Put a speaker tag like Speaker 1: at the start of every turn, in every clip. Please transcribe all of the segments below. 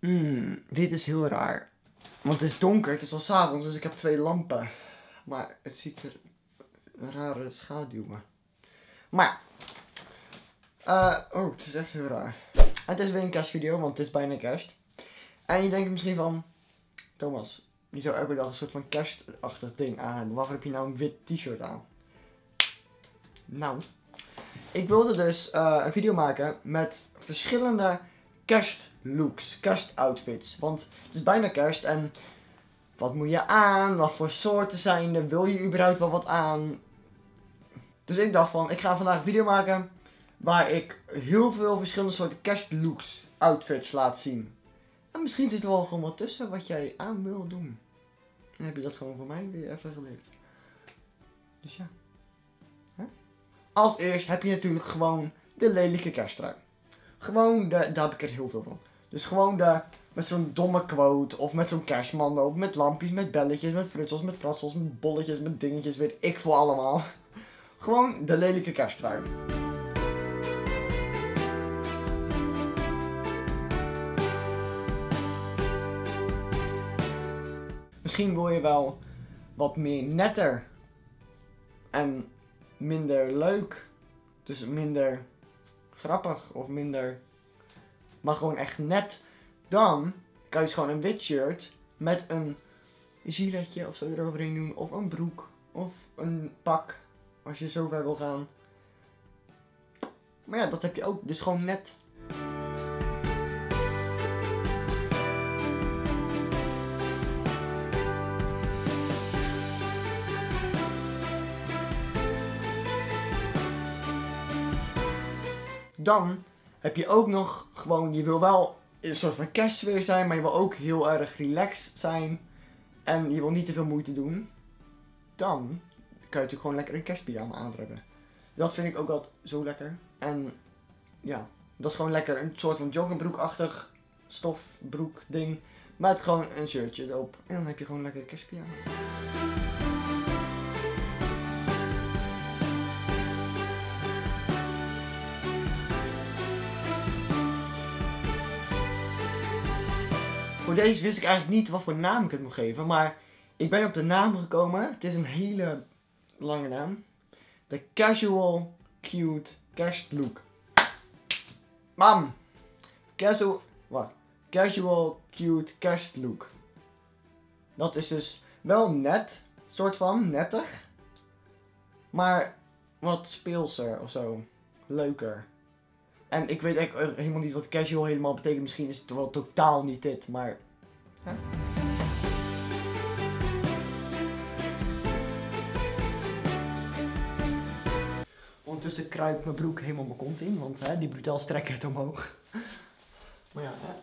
Speaker 1: Dit is heel raar. Want het is donker, het is al 's avonds, dus ik heb 2 lampen. Maar het ziet er een rare schaduwen. Maar ja. Oh, het is echt heel raar. Het is weer een kerstvideo, want het is bijna kerst. En je denkt misschien van, Thomas, je zou elke dag een soort van kerstachtig ding aan hebben. Waarvoor heb je nou een wit t-shirt aan? Nou, ik wilde dus een video maken met verschillende kerstlooks, kerstoutfits. Want het is bijna kerst en wat moet je aan? Wat voor soorten zijn er? Wil je überhaupt wel wat aan? Dus ik dacht van, ik ga vandaag een video maken waar ik heel veel verschillende soorten kerstlooks, outfits laat zien. En misschien zit er wel gewoon wat tussen wat jij aan wil doen. Dan heb je dat gewoon voor mij weer even geleerd. Dus ja. Als eerst heb je natuurlijk gewoon de lelijke kersttrui. Gewoon daar heb ik er heel veel van. Dus gewoon met zo'n domme quote of met zo'n kerstman ook. Met lampjes, met belletjes, met frutsels, met fratsels, met bolletjes, met dingetjes, weet ik veel allemaal. Gewoon de lelijke kersttrui. Misschien wil je wel wat meer netter en minder leuk. Dus minder grappig of minder, maar gewoon echt net. Dan kan je dus gewoon een wit shirt met een giletje of zo eroverheen doen. Of een broek of een pak als je zo ver wil gaan. Maar ja, dat heb je ook. Dus gewoon net. Dan heb je ook nog gewoon, je wil wel een soort van kerstsfeer zijn, maar je wil ook heel erg relaxed zijn. En je wil niet te veel moeite doen. Dan kan je natuurlijk gewoon lekker een kerstpyjama aantrekken. Dat vind ik ook altijd zo lekker. En ja, dat is gewoon lekker een soort van joggingbroekachtig stofbroek ding. Met gewoon een shirtje erop. En dan heb je gewoon lekker een kerstpyjama. Voor deze wist ik eigenlijk niet wat voor naam ik het moet geven, maar ik ben op de naam gekomen. Het is een hele lange naam. De Casual Cute Kerstlook. Bam! Casual Cute Kerstlook. Dat is dus wel net, soort van nettig, maar wat speelser of zo. Leuker. En ik weet eigenlijk helemaal niet wat casual helemaal betekent. Misschien is het wel totaal niet dit, maar... Hè? Ondertussen kruipt mijn broek helemaal mijn kont in, want hè, die brutaal strekken het omhoog. Maar ja, hè.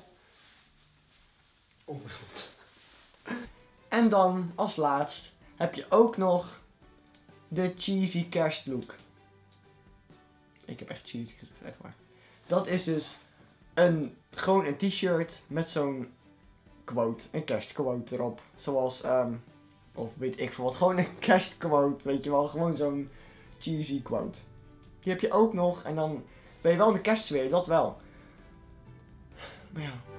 Speaker 1: Oh mijn god. En dan, als laatst, heb je ook nog de cheesy kerstlook. Ik heb echt cheesy gezegd, echt waar. Dat is dus gewoon een t-shirt met zo'n quote, een kerstquote erop. Zoals, of weet ik veel wat, gewoon een kerstquote, weet je wel. Gewoon zo'n cheesy quote. Die heb je ook nog en dan ben je wel in de kerstsfeer, dat wel. Maar ja,